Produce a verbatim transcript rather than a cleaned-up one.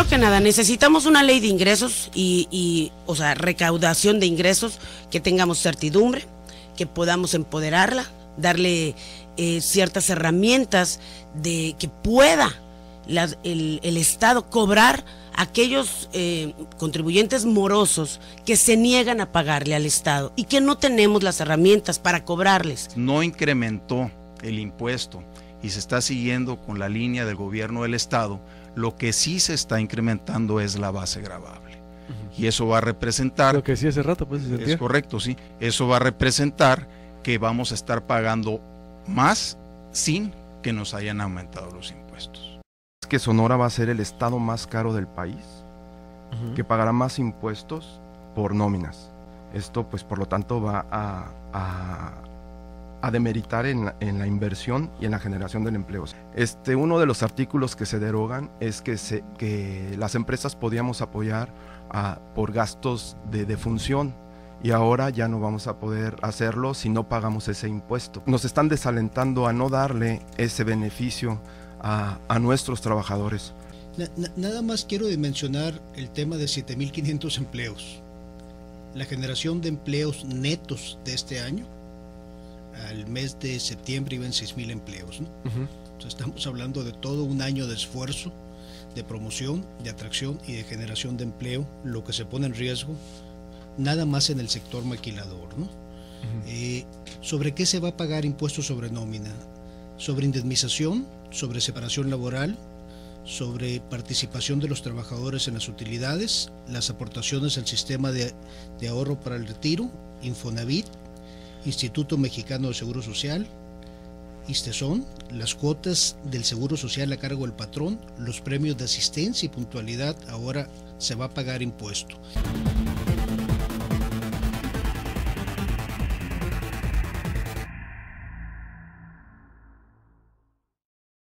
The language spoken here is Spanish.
que nada, necesitamos una ley de ingresos y, y, o sea, recaudación de ingresos, que tengamos certidumbre, que podamos empoderarla, darle eh, ciertas herramientas de que pueda la, el, el Estado cobrar a aquellos eh, contribuyentes morosos que se niegan a pagarle al Estado y que no tenemos las herramientas para cobrarles. No incrementó el impuesto y se está siguiendo con la línea del gobierno del Estado. Lo que sí se está incrementando es la base gravable. Uh-huh. Y eso va a representar... Lo que sí hace rato, pues. Es correcto, sí. Eso va a representar que vamos a estar pagando más sin que nos hayan aumentado los impuestos. Es que Sonora va a ser el estado más caro del país, uh-huh. que pagará más impuestos por nóminas. Esto, pues, por lo tanto, va a... a a demeritar en la, en la inversión y en la generación del empleo. Este, uno de los artículos que se derogan es que, se, que las empresas podíamos apoyar a, por gastos de defunción, y ahora ya no vamos a poder hacerlo si no pagamos ese impuesto. Nos están desalentando a no darle ese beneficio a, a nuestros trabajadores. Na, nada más quiero dimensionar el tema de siete mil quinientos empleos. La generación de empleos netos de este año, al mes de septiembre iban seis mil empleos, ¿no? Uh-huh. Entonces estamos hablando de todo un año de esfuerzo, de promoción, de atracción y de generación de empleo, lo que se pone en riesgo nada más en el sector maquilador, ¿no? Uh-huh. Eh, ¿Sobre qué se va a pagar impuestos sobre nómina? Sobre indemnización, sobre separación laboral, sobre participación de los trabajadores en las utilidades, las aportaciones al sistema de, de ahorro para el retiro, Infonavit, Instituto Mexicano de Seguro Social, ISTESON, las cuotas del Seguro Social a cargo del patrón, los premios de asistencia y puntualidad. Ahora se va a pagar impuesto.